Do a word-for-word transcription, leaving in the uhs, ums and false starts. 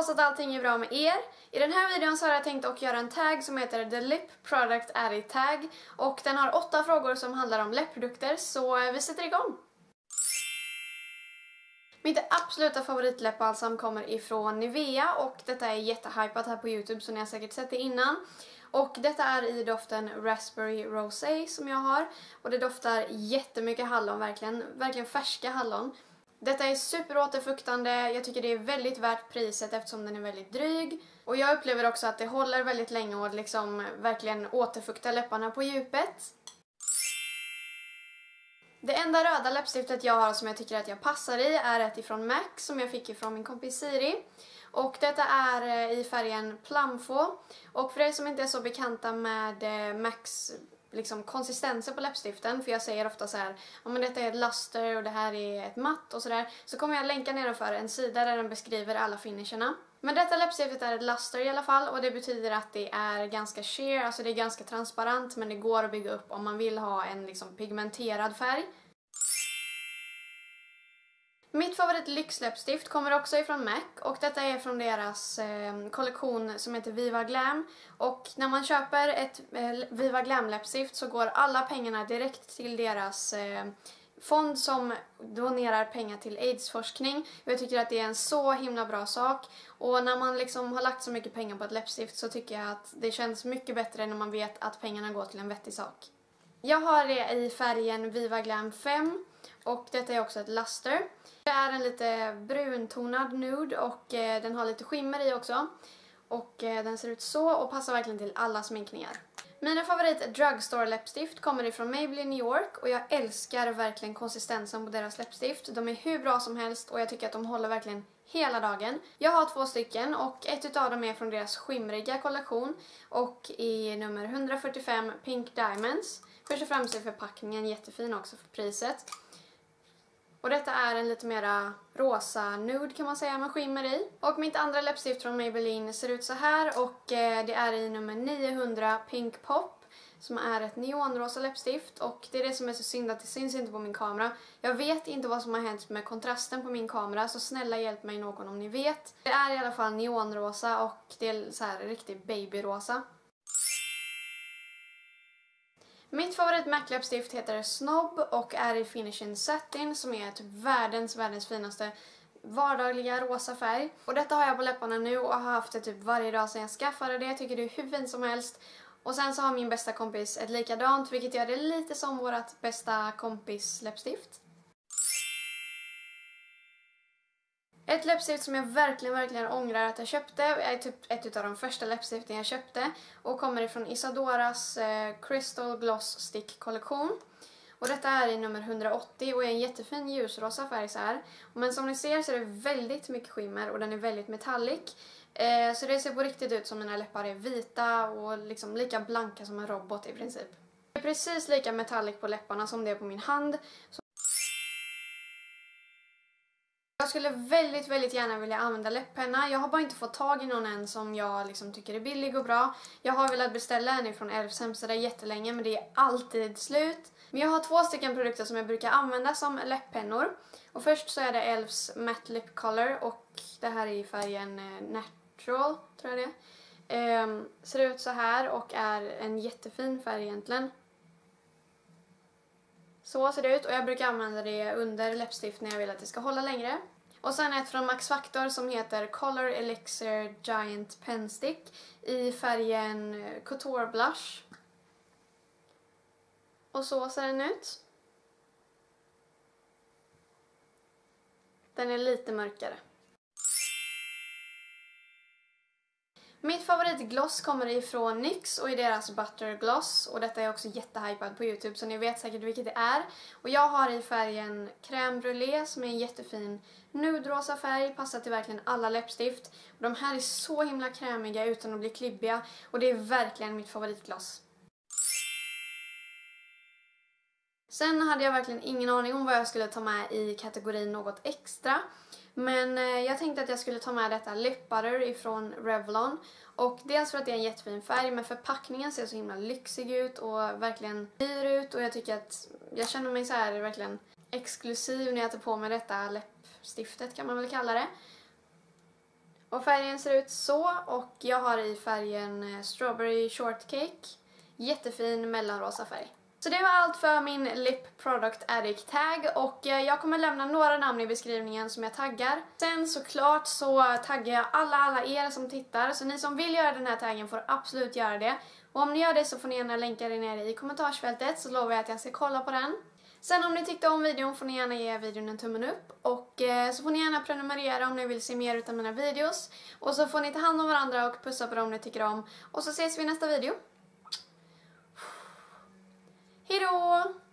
hoppas att allting är bra med er. I den här videon så har jag tänkt att göra en tag som heter The Lip Product Addy Tag. Och den har åtta frågor som handlar om läppprodukter, så vi sätter igång. Mitt absoluta favoritläppbalsam kommer ifrån Nivea och detta är jättehypat här på YouTube, så ni har säkert sett det innan. Och detta är i doften Raspberry Rosé som jag har. Och det doftar jättemycket hallon, verkligen, verkligen färska hallon. Detta är superåterfuktande, jag tycker det är väldigt värt priset eftersom den är väldigt dryg. Och jag upplever också att det håller väldigt länge och liksom verkligen återfuktar läpparna på djupet. Det enda röda läppstiftet jag har som jag tycker att jag passar i är ett ifrån M A C som jag fick ifrån min kompis Siri. Och detta är i färgen Plumfo. Och för er som inte är så bekanta med M A C:s liksom konsistenser på läppstiften, för jag säger ofta så här, ja men detta är ett luster och det här är ett matt och sådär, så kommer jag länka nedanför en sida där den beskriver alla finisherna. Men detta läppstiftet är ett luster i alla fall, och det betyder att det är ganska sheer, alltså det är ganska transparent, men det går att bygga upp om man vill ha en liksom pigmenterad färg. Mitt favorit lyxläppstift kommer också ifrån M A C och detta är från deras eh, kollektion som heter Viva Glam. Och när man köper ett eh, Viva Glam läppstift så går alla pengarna direkt till deras eh, fond som donerar pengar till aidsforskning. Jag tycker att det är en så himla bra sak, och när man liksom har lagt så mycket pengar på ett läppstift så tycker jag att det känns mycket bättre när man vet att pengarna går till en vettig sak. Jag har det i färgen Viva Glam fem och detta är också ett luster. Det är en lite bruntonad nude och eh, den har lite skimmer i också. Och eh, den ser ut så och passar verkligen till alla sminkningar. Mina favorit drugstore läppstift kommer ifrån Maybelline New York och jag älskar verkligen konsistensen på deras läppstift. De är hur bra som helst och jag tycker att de håller verkligen hela dagen. Jag har två stycken och ett utav dem är från deras skimriga kollektion och i nummer etthundrafyrtiofem Pink Diamonds. Först och främst är förpackningen jättefin också för priset. Och detta är en lite mera rosa nude kan man säga med skimmer i. Och mitt andra läppstift från Maybelline ser ut så här och eh, det är i nummer niohundra Pink Pop som är ett neonrosa läppstift, och det är det som är så synd att det syns inte på min kamera. Jag vet inte vad som har hänt med kontrasten på min kamera, så snälla hjälp mig någon om ni vet. Det är i alla fall neonrosa och det är så här riktigt babyrosa. Mitt favorit M A C-läppstift heter Snob och är i finishen Satin som är typ världens, världens finaste vardagliga rosa färg. Och detta har jag på läpparna nu och har haft det typ varje dag sedan jag skaffade det. Jag tycker det är hur fint som helst. Och sen så har min bästa kompis ett likadant, vilket gör det lite som vårt bästa kompis läppstift. Ett läppstift som jag verkligen, verkligen ångrar att jag köpte är typ ett av de första läppstiften jag köpte och kommer ifrån Isadoras eh, Crystal Gloss Stick kollektion. Och detta är i nummer etthundraåttio och är en jättefin ljusrosa färg så här. Men som ni ser så är det väldigt mycket skimmer och den är väldigt metallic. Eh, så det ser på riktigt ut som mina läppar är vita och liksom lika blanka som en robot i princip. Det är precis lika metallic på läpparna som det är på min hand. Så jag skulle väldigt, väldigt gärna vilja använda läpppenna. Jag har bara inte fått tag i någon än som jag liksom tycker är billig och bra. Jag har velat beställa en ifrån Elfs hemsida jättelänge, men det är alltid slut. Men jag har två stycken produkter som jag brukar använda som läpppennor. Och först så är det Elfs Matte Lip Color och det här är i färgen Natural, tror jag det är. Um, ser ut så här och är en jättefin färg egentligen. Så ser det ut och jag brukar använda det under läppstift när jag vill att det ska hålla längre. Och sen ett från Max Factor som heter Color Elixir Giant Pen Stick i färgen Couture Blush. Och så ser den ut. Den är lite mörkare. Mitt favoritgloss kommer ifrån N Y X och i deras Butter Gloss. Och detta är också jättehypad på YouTube så ni vet säkert vilket det är. Och jag har i färgen Crème Brûlée som är en jättefin nude-rosa färg. Passar till verkligen alla läppstift. Och de här är så himla krämiga utan att bli klibbiga. Och det är verkligen mitt favoritgloss. Sen hade jag verkligen ingen aning om vad jag skulle ta med i kategorin något extra. Men eh, jag tänkte att jag skulle ta med detta Lip Butter ifrån Revlon. Och dels för att det är en jättefin färg, men förpackningen ser så himla lyxig ut och verkligen dyr ut. Och jag tycker att jag känner mig så här verkligen exklusiv när jag tar på mig detta läppstiftet kan man väl kalla det. Och färgen ser ut så, och jag har i färgen Strawberry Shortcake. Jättefin mellanrosa färg. Så det var allt för min Lip Product Addict tag, och jag kommer lämna några namn i beskrivningen som jag taggar. Sen såklart så taggar jag alla alla er som tittar, så ni som vill göra den här taggen får absolut göra det. Och om ni gör det så får ni gärna länka det nere i kommentarsfältet, så lovar jag att jag ska kolla på den. Sen om ni tyckte om videon får ni gärna ge videon en tummen upp, och eh, så får ni gärna prenumerera om ni vill se mer utav mina videos. Och så får ni ta hand om varandra och pussa på dem ni tycker om, och så ses vi i nästa video. Hejdå!